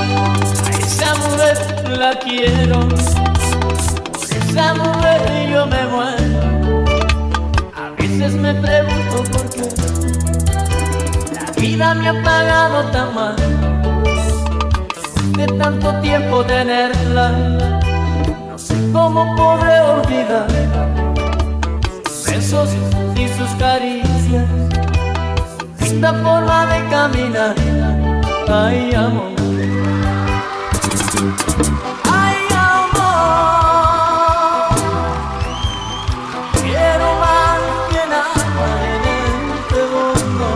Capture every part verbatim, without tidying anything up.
A esa mujer la quiero, por esa mujer yo me muero. A veces me pregunto por qué la vida me ha pagado tan mal. De tanto tiempo tenerla, no sé cómo podré olvidar sus besos y sus caricias, su linda forma de caminar. Ay, amor, ay, amor, quiero más que nada en este mundo.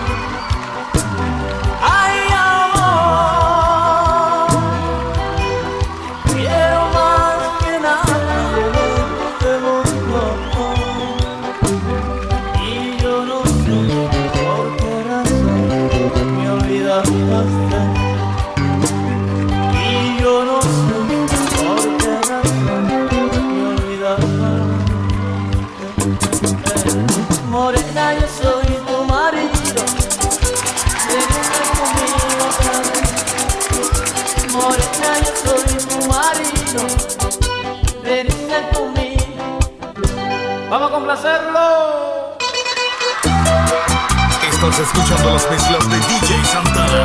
Ay, amor, quiero más que nada en este mundo. Y yo no sé por qué razón me olvidaste. Y yo no sé por qué razón me olvidaste. Morena, yo soy tu marido, venite conmigo otra vez. Morena, yo soy tu marido, venite conmigo. Vamos a complacerlo. Estás escuchando las mezclas de D J Santana.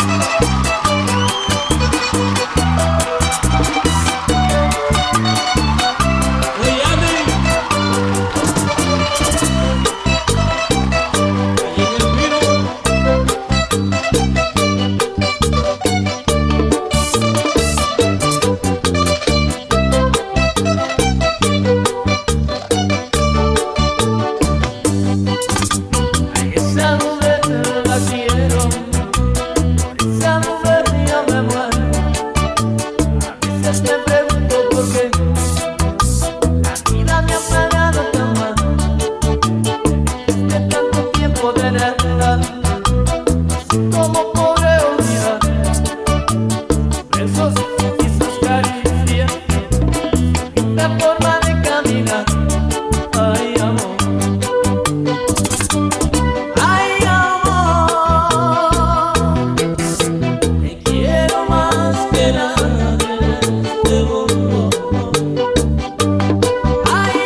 Esa mujer la quiero, por esa mujer yo me muero. A veces me pregunto por qué la vida me ha pagado tan mal. De tanto tiempo tenerla, ¿cómo podré olvidar besos y sus caricias, la forma de caminar? Ay, amor, ay, amor, te quiero más que nada en este mundo. Ay,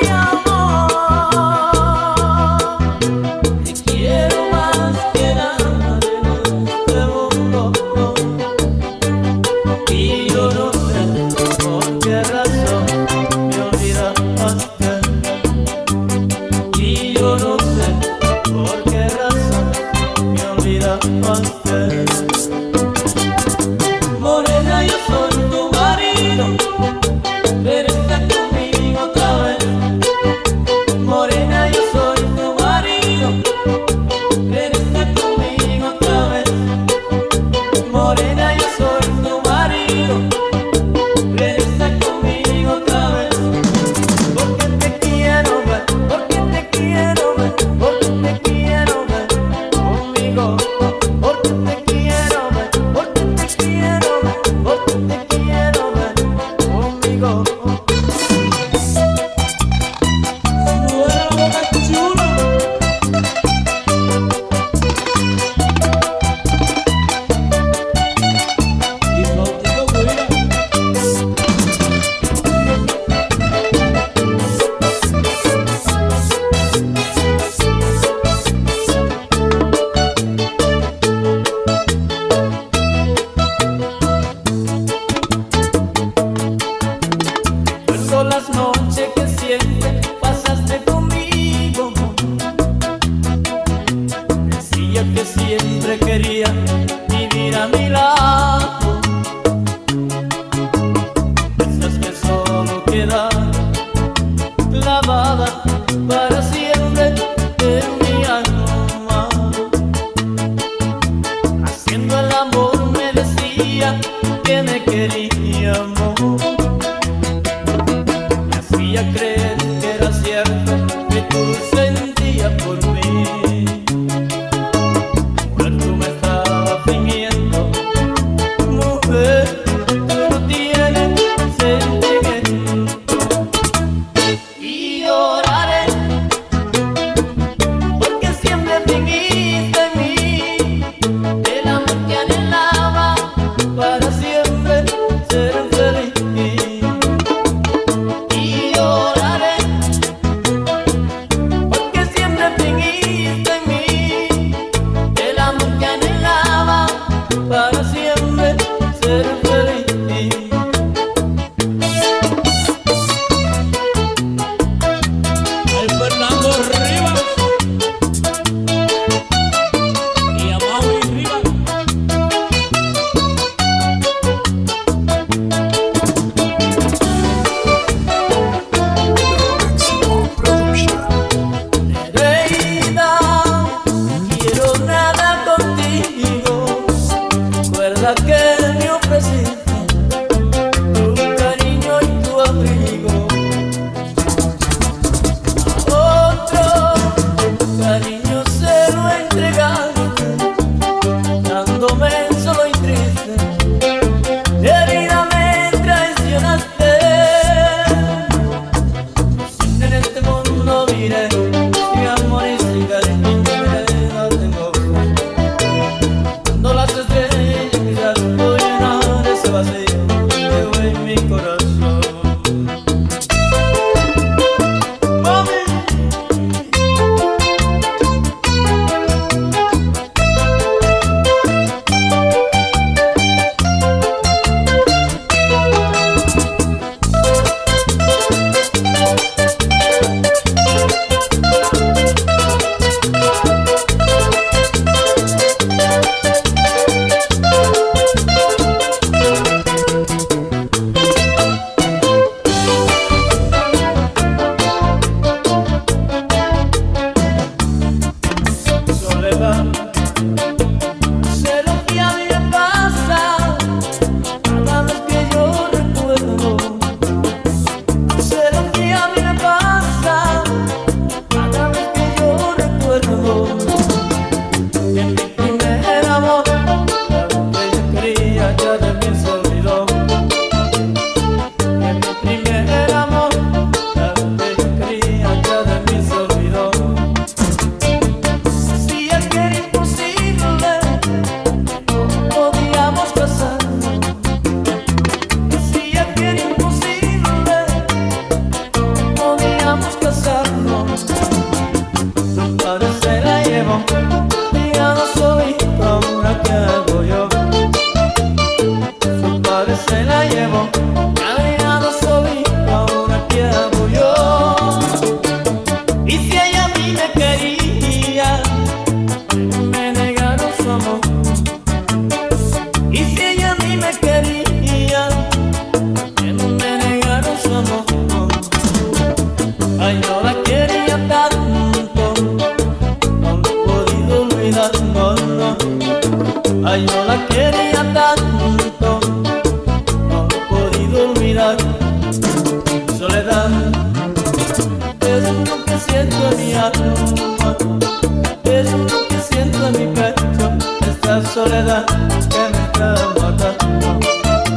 amor, te quiero más que nada en este mundo. Y yo no sé por qué razón me olvidaste. Y yo no sé por qué razón me olvidaste. Morena, yo soy tu marido, venite conmigo otra vez. Morena, yo soy tu marido, venite conmigo otra vez. Morena, yo soy tu marido, venite conmigo otra vez. Porque te quiero ver, porque te quiero ver, porque te quiero ver conmigo. Porque te quiero ver, porque te quiero ver, porque te quiero ver conmigo. Mueve la boca chula. Y contigo cuida. Recuerdo las noches que siempre pasaste conmigo. Decía que siempre quería vivir a mi lado. Esas que solo quedan clavadas para siempre en mi alma. Haciendo el amor me decía que me quería, amor. Me hacía creer que era cierto que tú sentías por mí. Mujer, tú me estabas fingiendo. Mujer, tú no tienes sentimiento. Y lloraré porque siempre fingiste en mí el amor que anhelaba para siempre. siempre ser feliz. Al Fernando Rivas y a Maui Rivas. Nereida, quiero nada contigo. Recuerda que me ofreciste tu cariño y tu abrigo. A otro cariño se lo entregaste, dándome solo y triste. Herida me traicionaste. En este mundo miré mi amor y sin cariño no tengo. Cuando las estrellas quizás puedo llenar ese vacío que llevo en mi corazón. Mami, soledad, sé lo que a mí me pasa cada vez que yo recuerdo. Sé lo que a mí me pasa cada vez que yo recuerdo. En mi primer amor, lo que yo quería ya de mí se olvidó. En mi primer amor, lo que yo quería ya de mí se olvidó. Si es que era imposible, no podíamos casarnos. Si es que era imposible, no podíamos casarnos. Su padre se la llevó y ya no soy, ahora qué hago yo. Su padre se la llevó, ya no soy, ahora qué hago yo. Y si ella a mí me quería, me negaron su amor. Y si ella a mí me quería, me negaron su amor. Ay, no la quería tanto, no lo he podido olvidar, no, no. Ay, no la quería tanto, no lo he podido olvidar. Soledad, es lo que siento en mi alma, es lo que siento en mi pecho, esta soledad que me está matando.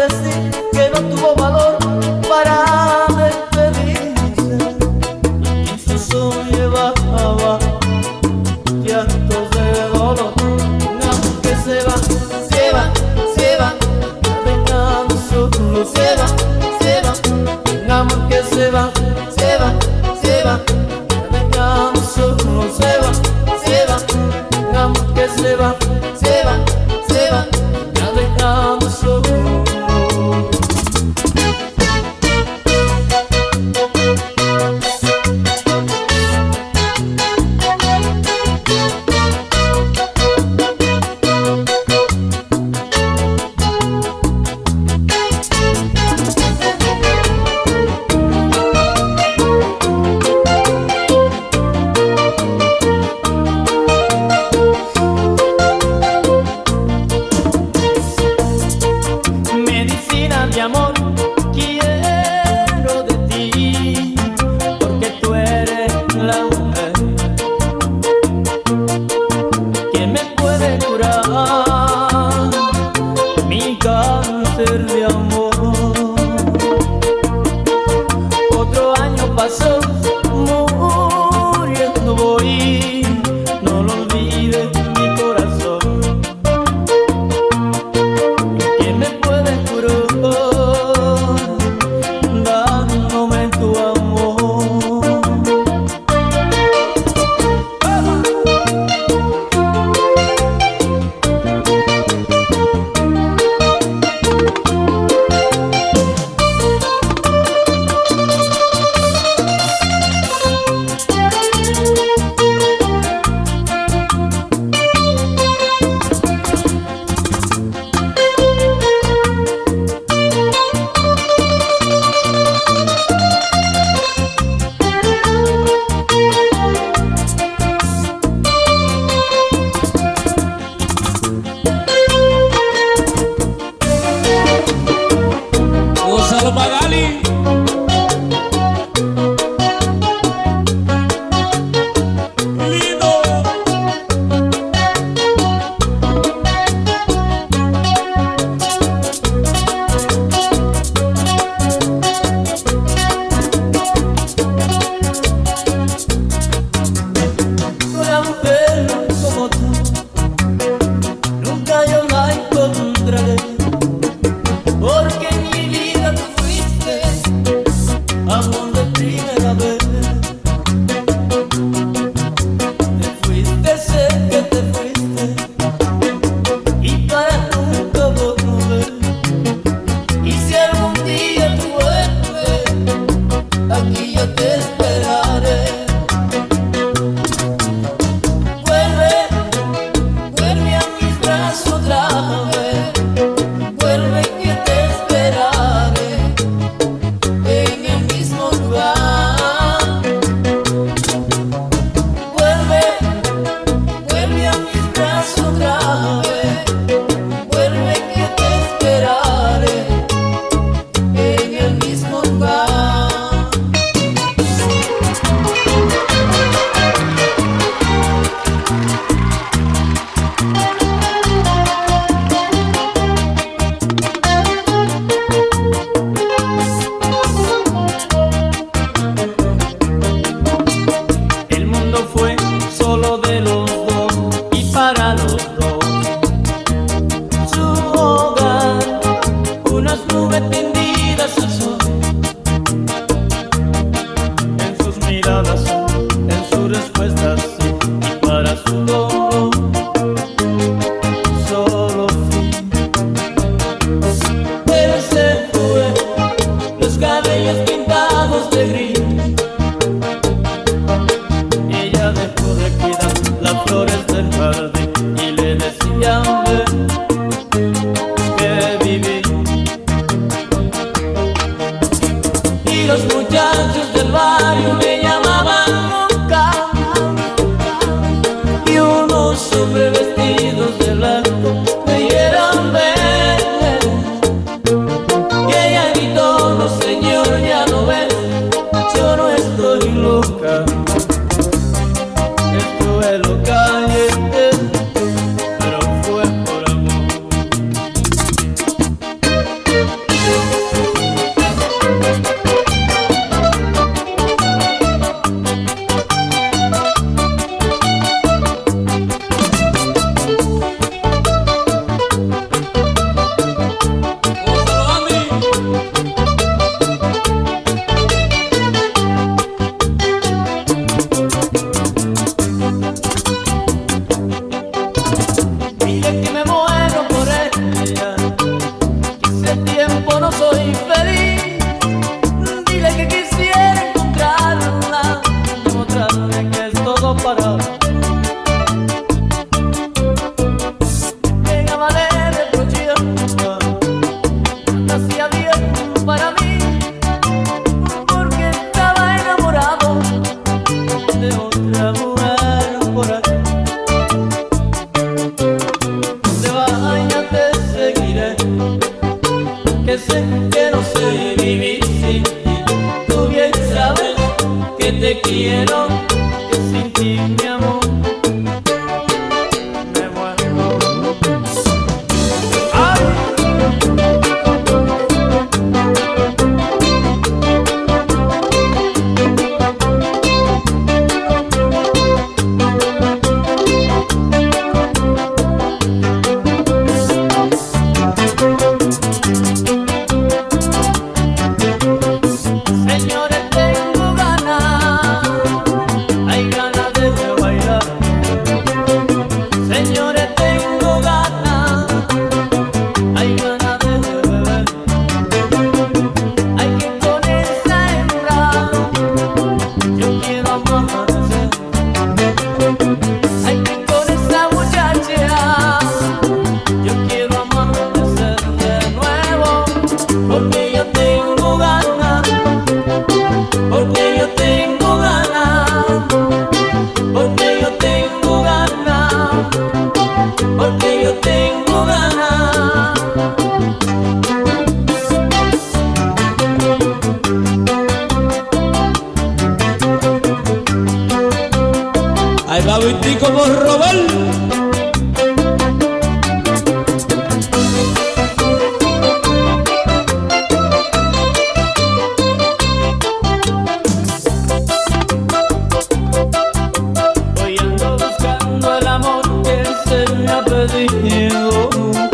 decir que no tuvo valor para despedirse. Incluso llevaba llantos de dolor. Un amor que se va, se va, se va, dejando solo. Se va, se va, un amor que se va, se va, se va, dejando solo. Se va, se va, un amor que se va, se va, se va, dejando solo. Medicina de amor quiero de ti, porque tú eres la mujer que me puede curar mi cáncer de amor. Otro año pasó, muriendo voy, no lo olvides mi corazón, que me puede curar dándome tu amor. Gonzalo Magali. Lindo. Una mujer como tú nunca yo la encontraré, porque en mi vida tú fuiste amor de primera vez. Te fuiste, sé que te fuiste, y para nunca volver. Y si algún día tú vuelves, aquí yo te esperaré. Vuelve, vuelve a mis brazos otra vez. Vuelve que te esperaré en el mismo lugar. Vuelve, vuelve a mis brazos otra vez. Vuelve que te esperaré en el mismo lugar. El mundo fue solo de los dos y para los dos. Su hogar, unas nubes tendidas al sol. En sus miradas, en sus respuestas, y para su todo, solo fui. Pero se fue, los cabellos pintados de gris. Ella dejó de cuidar las flores del jardín y le decía ven, que viví. Y los muchachos del barrio me llamaban nunca, y unos hombres vestidos de blanco me dieron ver. Y ella gritó, no señor, ya no ves, yo no estoy loca. Estuve loca, pero fue por amor. para mí, porque estaba enamorado de otra mujer por ahí. Donde vaya te seguiré, que sé que no sé vivir sin ti. Tú bien sabes que te quiero, que sin ti mi amor me muero. ¡Ay! Señores, tengo ganas, hay ganas de bailar. Señores, tengo ganas, hay ganas de beber. Hay que con esa hembra yo quiero amanecer. Hay que con esa muchacha yo quiero amanecer de nuevo, porque yo tengo ganas, porque yo tengo ganas, porque yo tengo ganas, porque yo tengo ganas. Ahí va Vitico por robar. Hoy ando buscando el amor que se me ha perdido.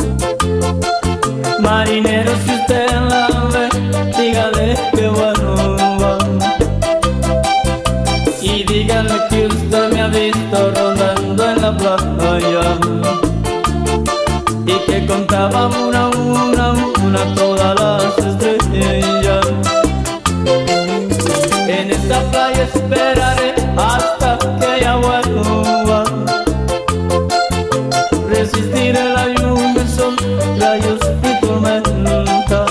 Marinero, si usted la ve, dígale que bueno va. Y dígale que usted me ha visto rondando en la playa, y que contaba una, una, una todas las estrellas. En esta playa esperaré hasta que ella vuelva. Resistiré la lluvia, el sol, rayos y tormenta.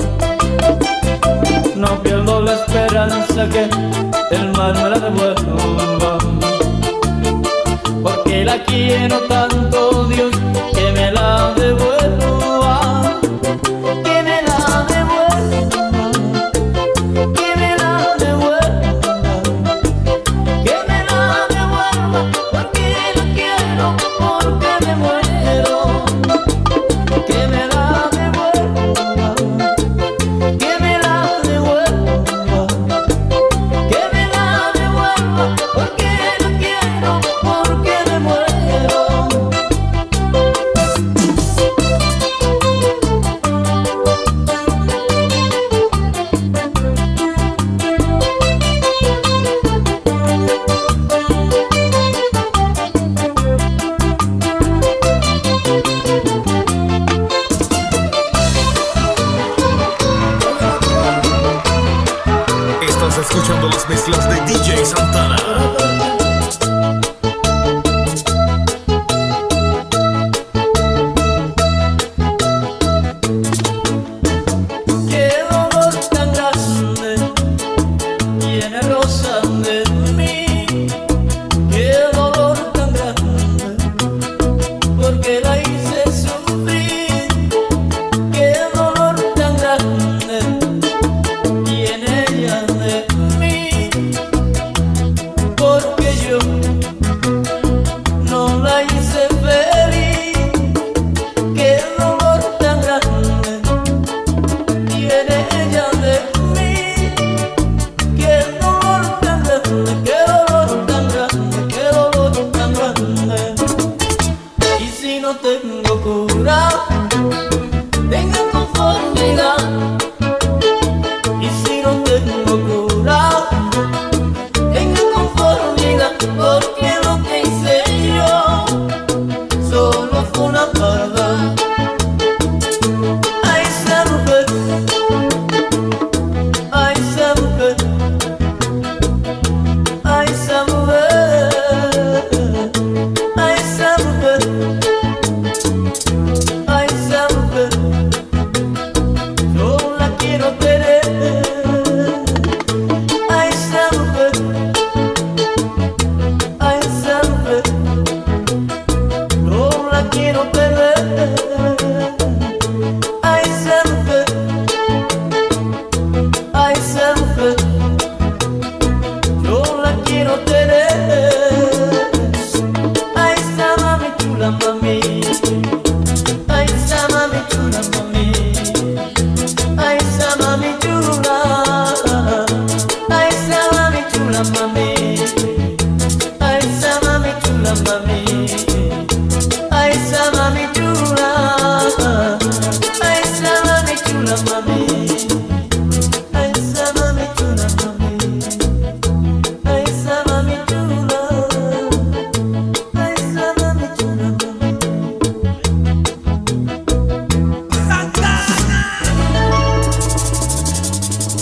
No pierdo la esperanza que el mar me la devuelva, porque la quiero tanto, Dios, que me la devuelva, que me la devuelva, que me la devuelva, que me la devuelva, porque la quiero, porque me muero. Que me la devuelva, que me la devuelva, que me la devuelva, porque la quiero, porque me muero. Estás escuchando las mezclas de D J Santana. Qué dolor tan grande tiene Rosa de mí. Qué dolor tan grande, porque la hice sufrir. Qué dolor tan grande tiene ella de mí, porque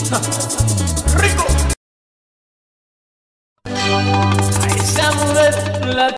¡Rico! A esa mujer la